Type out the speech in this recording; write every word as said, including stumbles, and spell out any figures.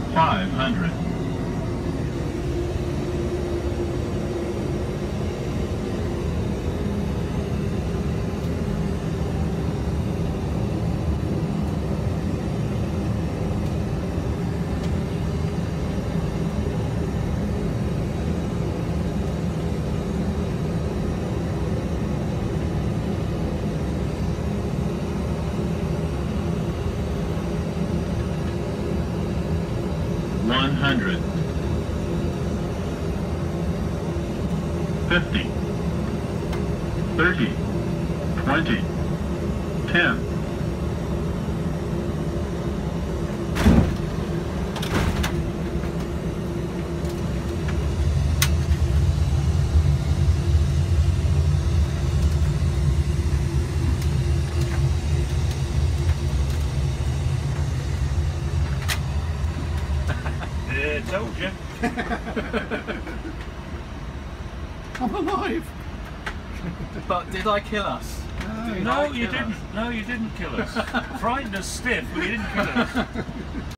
five hundred. one hundred. fifty. thirty. twenty. ten. I told you. I'm alive. But did I kill us? No, No, I you kill didn't. us? No, you didn't kill us. Frightened us stiff, but you didn't kill us.